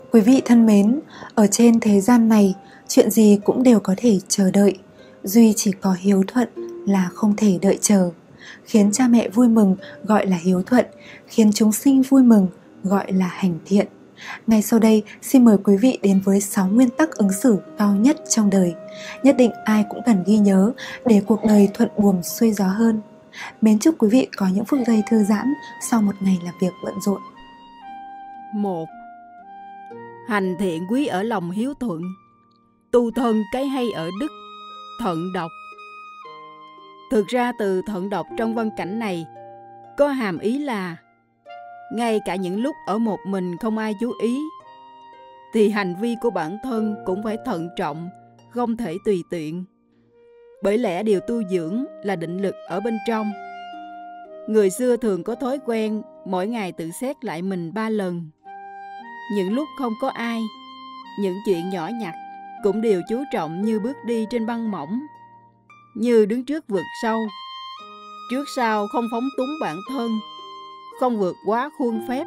Quý vị thân mến, ở trên thế gian này, chuyện gì cũng đều có thể chờ đợi, duy chỉ có hiếu thuận là không thể đợi chờ. Khiến cha mẹ vui mừng gọi là hiếu thuận, khiến chúng sinh vui mừng gọi là hành thiện. Ngay sau đây, xin mời quý vị đến với 6 nguyên tắc ứng xử cao nhất trong đời. Nhất định ai cũng cần ghi nhớ để cuộc đời thuận buồm xuôi gió hơn. Mến chúc quý vị có những phút giây thư giãn sau một ngày làm việc bận rộn. 1. Hành thiện quý ở lòng hiếu thuận, tu thân cái hay ở đức, thận độc. Thực ra từ thận độc trong văn cảnh này có hàm ý là ngay cả những lúc ở một mình không ai chú ý, thì hành vi của bản thân cũng phải thận trọng, không thể tùy tiện. Bởi lẽ điều tu dưỡng là định lực ở bên trong. Người xưa thường có thói quen mỗi ngày tự xét lại mình 3 lần. Những lúc không có ai, những chuyện nhỏ nhặt cũng đều chú trọng như bước đi trên băng mỏng, như đứng trước vực sâu. Trước sau không phóng túng bản thân, không vượt quá khuôn phép.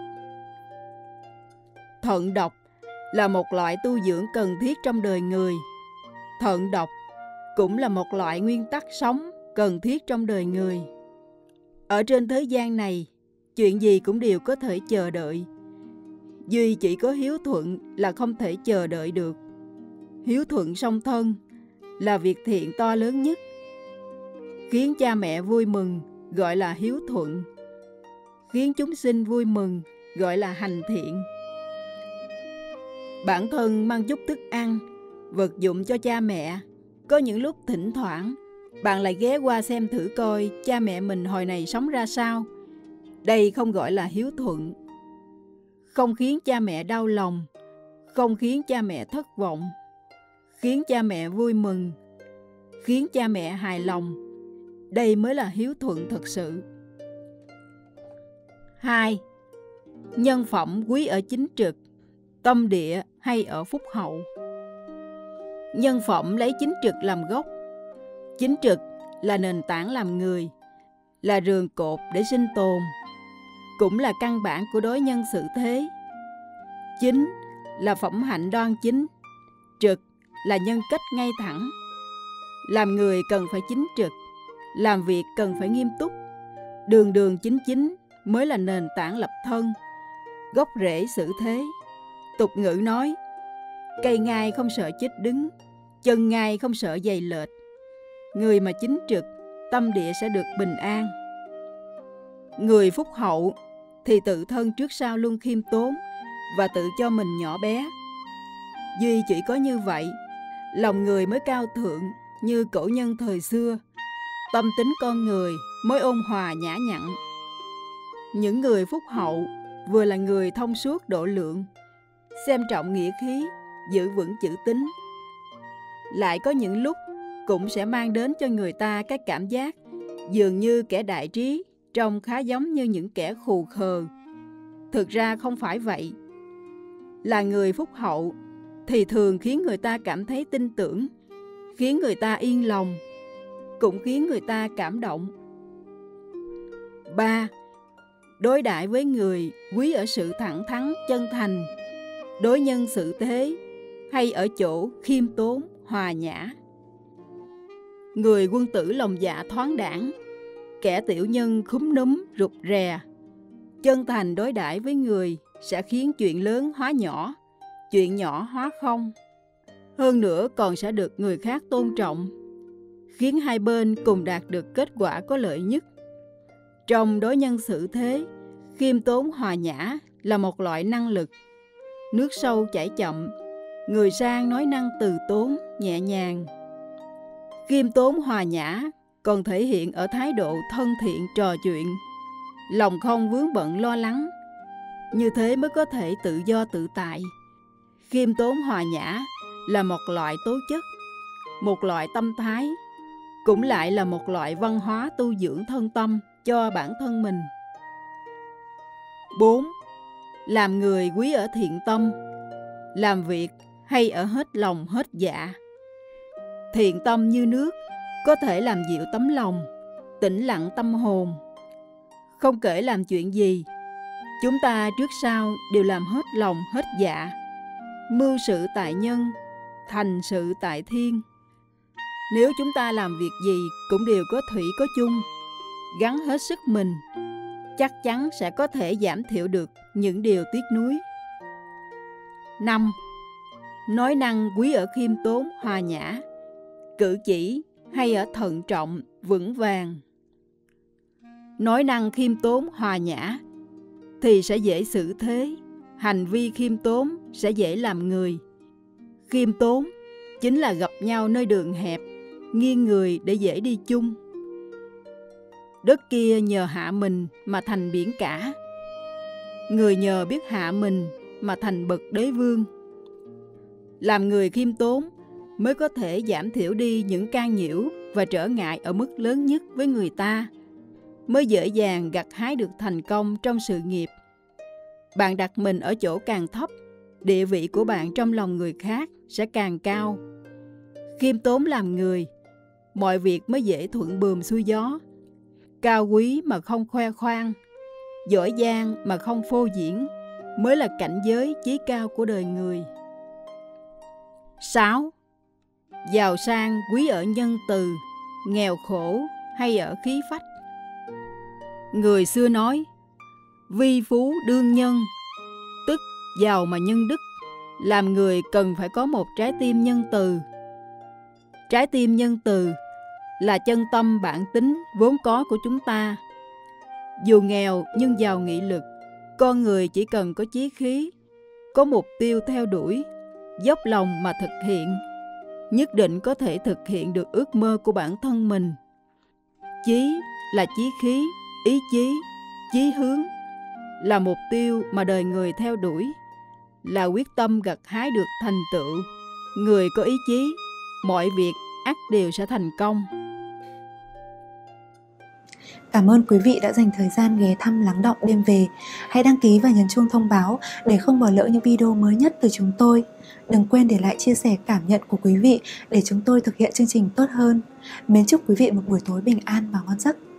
Thận độc là một loại tu dưỡng cần thiết trong đời người. Thận độc cũng là một loại nguyên tắc sống cần thiết trong đời người. Ở trên thế gian này, chuyện gì cũng đều có thể chờ đợi. Duy chỉ có hiếu thuận là không thể chờ đợi được. Hiếu thuận song thân là việc thiện to lớn nhất. Khiến cha mẹ vui mừng gọi là hiếu thuận. Khiến chúng sinh vui mừng gọi là hành thiện. Bản thân mang chút thức ăn, vật dụng cho cha mẹ. Có những lúc thỉnh thoảng bạn lại ghé qua xem thử coi cha mẹ mình hồi này sống ra sao. Đây không gọi là hiếu thuận. Không khiến cha mẹ đau lòng, không khiến cha mẹ thất vọng, khiến cha mẹ vui mừng, khiến cha mẹ hài lòng. Đây mới là hiếu thuận thật sự. 2. Nhân phẩm quý ở chính trực, tâm địa hay ở phúc hậu. Nhân phẩm lấy chính trực làm gốc. Chính trực là nền tảng làm người, là rường cột để sinh tồn, cũng là căn bản của đối nhân xử thế. Chính là phẩm hạnh đoan chính, trực là nhân cách ngay thẳng. Làm người cần phải chính trực, làm việc cần phải nghiêm túc. Đường đường chính chính mới là nền tảng lập thân, gốc rễ xử thế. Tục ngữ nói, cây ngai không sợ chết đứng, chân ngai không sợ giày lệch. Người mà chính trực, tâm địa sẽ được bình an. Người phúc hậu thì tự thân trước sau luôn khiêm tốn và tự cho mình nhỏ bé. Duy chỉ có như vậy, lòng người mới cao thượng như cổ nhân thời xưa. Tâm tính con người mới ôn hòa nhã nhặn. Những người phúc hậu vừa là người thông suốt độ lượng, xem trọng nghĩa khí, giữ vững chữ tín. Lại có những lúc cũng sẽ mang đến cho người ta cái cảm giác dường như kẻ đại trí, trông khá giống như những kẻ khù khờ. Thực ra không phải vậy. Là người phúc hậu thì thường khiến người ta cảm thấy tin tưởng, khiến người ta yên lòng, cũng khiến người ta cảm động. 3. Đối đãi với người quý ở sự thẳng thắn, chân thành, đối nhân xử thế, hay ở chỗ khiêm tốn, hòa nhã. Người quân tử lòng dạ thoáng đãng, kẻ tiểu nhân khúm núm, rụt rè. Chân thành đối đãi với người sẽ khiến chuyện lớn hóa nhỏ, chuyện nhỏ hóa không. Hơn nữa còn sẽ được người khác tôn trọng, khiến hai bên cùng đạt được kết quả có lợi nhất. Trong đối nhân xử thế, khiêm tốn hòa nhã là một loại năng lực. Nước sâu chảy chậm, người sang nói năng từ tốn, nhẹ nhàng. Khiêm tốn hòa nhã còn thể hiện ở thái độ thân thiện trò chuyện, lòng không vướng bận lo lắng. Như thế mới có thể tự do tự tại. Khiêm tốn hòa nhã là một loại tố chất, một loại tâm thái, cũng lại là một loại văn hóa tu dưỡng thân tâm cho bản thân mình. 4. Làm người quý ở thiện tâm, làm việc hay ở hết lòng hết dạ. Thiện tâm như nước, có thể làm dịu tấm lòng, tĩnh lặng tâm hồn. Không kể làm chuyện gì, chúng ta trước sau đều làm hết lòng hết dạ, Mưu sự tại nhân, thành sự tại thiên. Nếu chúng ta làm việc gì cũng đều có thủy có chung, gắng hết sức mình, chắc chắn sẽ có thể giảm thiểu được những điều tiếc nuối. 5. Nói năng quý ở khiêm tốn, hòa nhã, cử chỉ hay ở thận trọng, vững vàng. Nói năng khiêm tốn, hòa nhã thì sẽ dễ xử thế, hành vi khiêm tốn sẽ dễ làm người. Khiêm tốn chính là gặp nhau nơi đường hẹp, nghiêng người để dễ đi chung. Đất kia nhờ hạ mình mà thành biển cả, người nhờ biết hạ mình mà thành bậc đế vương. Làm người khiêm tốn mới có thể giảm thiểu đi những can nhiễu và trở ngại ở mức lớn nhất với người ta, mới dễ dàng gặt hái được thành công trong sự nghiệp. Bạn đặt mình ở chỗ càng thấp, địa vị của bạn trong lòng người khác sẽ càng cao. Khiêm tốn làm người, mọi việc mới dễ thuận buồm xuôi gió. Cao quý mà không khoe khoang, giỏi giang mà không phô diễn, mới là cảnh giới chí cao của đời người. 6. Giàu sang quý ở nhân từ, nghèo khổ hay ở khí phách. Người xưa nói, vi phú đương nhân, tức giàu mà nhân đức. Làm người cần phải có một trái tim nhân từ. Trái tim nhân từ là chân tâm bản tính vốn có của chúng ta. Dù nghèo nhưng giàu nghị lực, con người chỉ cần có chí khí, có mục tiêu theo đuổi, dốc lòng mà thực hiện, nhất định có thể thực hiện được ước mơ của bản thân mình. Chí là chí khí, ý chí, chí hướng, là mục tiêu mà đời người theo đuổi, là quyết tâm gặt hái được thành tựu. Người có ý chí, mọi việc ắt đều sẽ thành công. Cảm ơn quý vị đã dành thời gian ghé thăm Lắng Đọng Đêm Về. Hãy đăng ký và nhấn chuông thông báo để không bỏ lỡ những video mới nhất từ chúng tôi. Đừng quên để lại chia sẻ cảm nhận của quý vị để chúng tôi thực hiện chương trình tốt hơn. Mến chúc quý vị một buổi tối bình an và ngon giấc.